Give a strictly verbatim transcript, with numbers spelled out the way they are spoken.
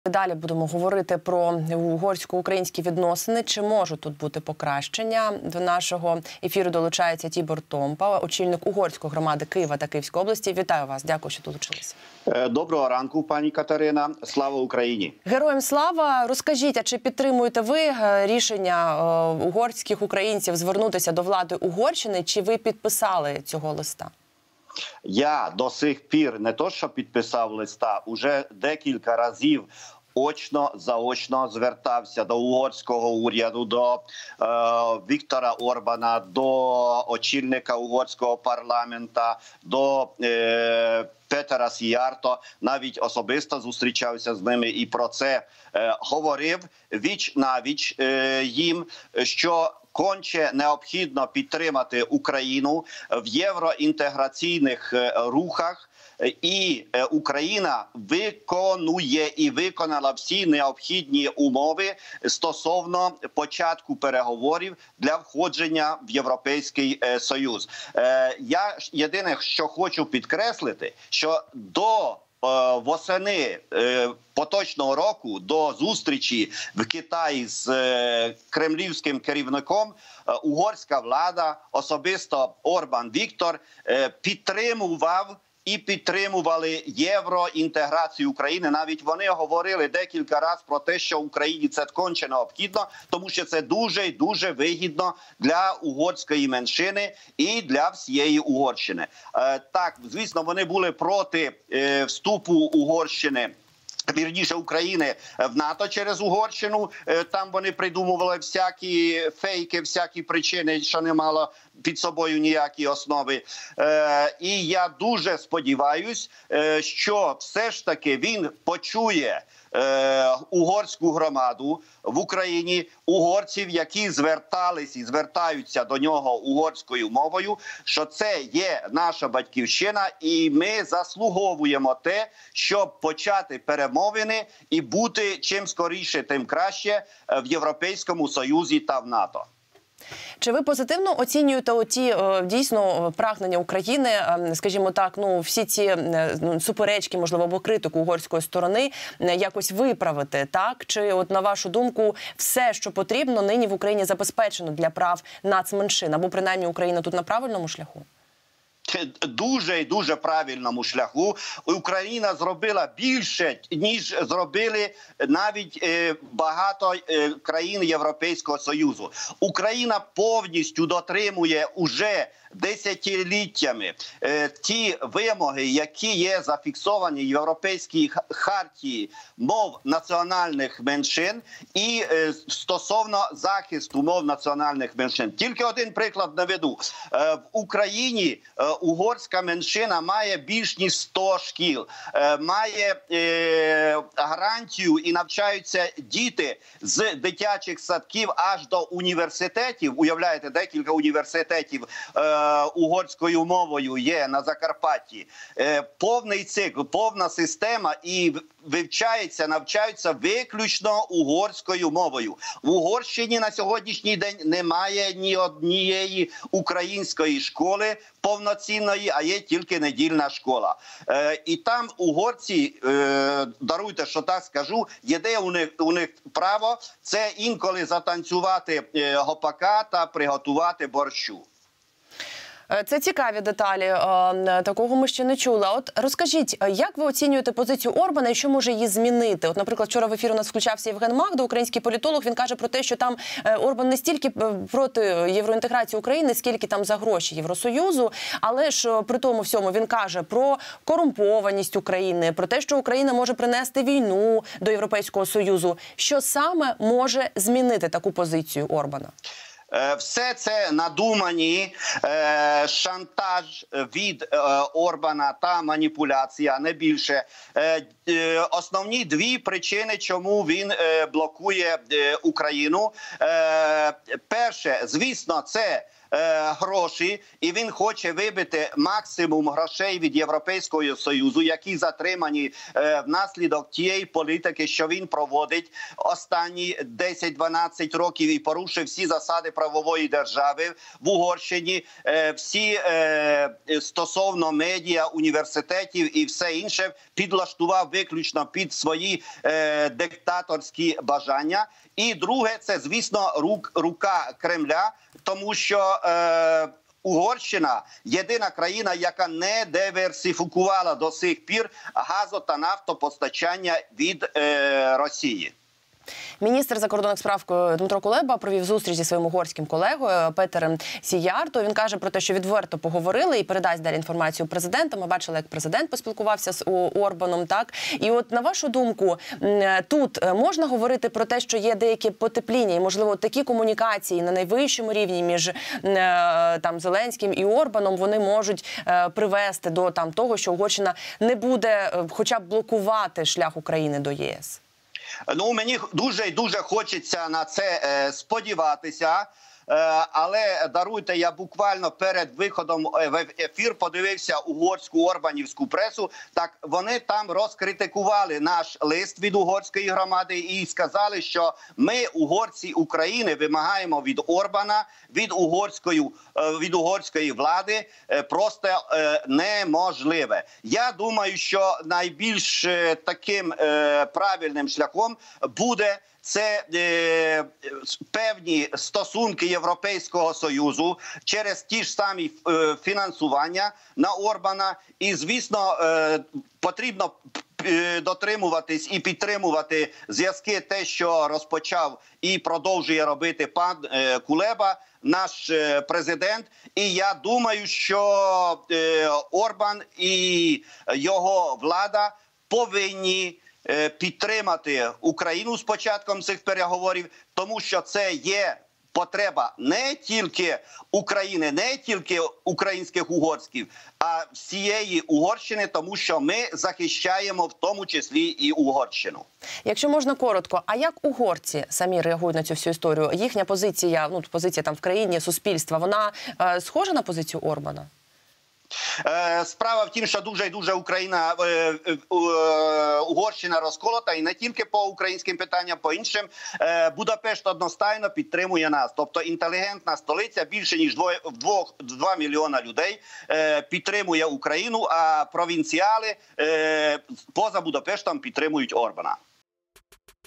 Далі будемо говорити про угорсько-українські відносини. Чи можуть тут бути покращення? До нашого ефіру долучається Тібор Томпа, очільник угорської громади Києва та Київської області. Вітаю вас, дякую, що долучилися. Доброго ранку, пані Катерина. Слава Україні! Героям слава! Розкажіть, а чи підтримуєте ви рішення угорських українців звернутися до влади Угорщини, чи ви підписали цього листа? Я до сих пір не то, що підписав листа, уже декілька разів очно, заочно звертався до угорського уряду, до е, Віктора Орбана, до очільника угорського парламента, до е, Петера Сіярто, навіть особисто зустрічався з ними і про це е, говорив віч на віч е, їм, що конче необхідно підтримати Україну в євроінтеграційних рухах, і Україна виконує і виконала всі необхідні умови стосовно початку переговорів для входження в Європейський Союз. Я єдине, що хочу підкреслити, що до восени поточного року, до зустрічі в Китаї з кремлівським керівником, угорська влада, особисто Орбан Віктор, підтримував і підтримували євроінтеграцію України. Навіть вони говорили декілька разів про те, що Україні це конче необхідно, тому що це дуже і дуже вигідно для угорської меншини і для всієї Угорщини. Так, звісно, вони були проти вступу Угорщини, вірніше України, в НАТО через Угорщину. Там вони придумували всякі фейки, всякі причини, що не мало під собою ніякі основи. І я дуже сподіваюсь, що все ж таки він почує угорську громаду в Україні, угорців, які звертались і звертаються до нього угорською мовою, що це є наша батьківщина, і ми заслуговуємо те, щоб почати перемовини і бути чим скоріше, тим краще в Європейському Союзі та в НАТО. Чи ви позитивно оцінюєте оті дійсно прагнення України, скажімо так, ну всі ці суперечки, можливо, або критику угорської сторони якось виправити, так? Чи от на вашу думку все, що потрібно, нині в Україні забезпечено для прав нацменшин, або принаймні Україна тут на правильному шляху? Дуже і дуже правильному шляху. Україна зробила більше, ніж зробили навіть е, багато е, країн Європейського Союзу. Україна повністю дотримує уже десятиліттями е, ті вимоги, які є зафіксовані в Європейській хартії мов національних меншин і е, стосовно захисту мов національних меншин. Тільки один приклад наведу. Е, в Україні е, угорська меншина має більш ніж сто шкіл, е, має е, гарантію і навчаються діти з дитячих садків аж до університетів. Уявляєте, декілька університетів е, угорською мовою є на Закарпатті. Е, повний цикл, повна система і вивчається, навчаються виключно угорською мовою. В Угорщині на сьогоднішній день немає ні однієї української школи повноцінної, а є тільки недільна школа. Е, і там угорці, е, даруйте, що так скажу, єде у них, у них право – це інколи затанцювати е, гопака та приготувати борщу. Це цікаві деталі, такого ми ще не чули. От розкажіть, як ви оцінюєте позицію Орбана і що може її змінити? От, наприклад, вчора в ефір у нас включався Євген Магда, український політолог, він каже про те, що там Орбан не стільки проти євроінтеграції України, скільки там за гроші Євросоюзу, але ж при тому всьому він каже про корумпованість України, про те, що Україна може принести війну до Європейського Союзу. Що саме може змінити таку позицію Орбана? Все це надумані е, шантаж від е, Орбана та маніпуляція, не більше. Е, е, основні дві причини, чому він е, блокує е, Україну. Е, перше, звісно, це е, гроші, і він хоче вибити максимум грошей від Європейського Союзу, які затримані е, внаслідок тієї політики, що він проводить останні десять-дванадцять років і порушив всі засади правової держави в Угорщині, е, всі е, стосовно медіа, університетів і все інше підлаштував виключно під свої е, диктаторські бажання. І друге, це, звісно, рук, рука Кремля, тому що е, Угорщина – єдина країна, яка не диверсифікувала до сих пір газо- та нафтопостачання від е, Росії. Міністр закордонних справ Дмитро Кулеба провів зустріч зі своїм угорським колегою Петером Сіярто. Він каже про те, що відверто поговорили і передасть далі інформацію президенту. Ми бачили, як президент поспілкувався з Орбаном. Так? І от, на вашу думку, тут можна говорити про те, що є деякі потепління і, можливо, такі комунікації на найвищому рівні між там, Зеленським і Орбаном, вони можуть привести до там, того, що Угорщина не буде хоча б блокувати шлях України до ЄС? Ну, мені дуже і дуже хочеться на це е, сподіватися. Але, даруйте, я буквально перед виходом в ефір подивився угорську орбанівську пресу. Так, вони там розкритикували наш лист від угорської громади і сказали, що ми, угорці України, вимагаємо від Орбана, від угорської, від угорської влади просто неможливе. Я думаю, що найбільш таким правильним шляхом буде це е, певні стосунки Європейського Союзу через ті ж самі е, фінансування на Орбана. І, звісно, е, потрібно дотримуватись і підтримувати зв'язки, те, що розпочав і продовжує робити пан е, Кулеба, наш е, президент. І я думаю, що е, Орбан і його влада повинні підтримати Україну з початком цих переговорів, тому що це є потреба не тільки України, не тільки українських угорців, а всієї Угорщини, тому що ми захищаємо в тому числі і Угорщину. Якщо можна коротко, а як угорці самі реагують на цю всю історію? Їхня позиція, ну, позиція там в країні, суспільства, вона е, схожа на позицію Орбана? Справа в тім, що дуже і дуже Україна, Угорщина розколота, і не тільки по українським питанням, по іншим. Будапешт одностайно підтримує нас. Тобто інтелігентна столиця, більше ніж два мільйона людей підтримує Україну, а провінціали поза Будапештом підтримують Орбана.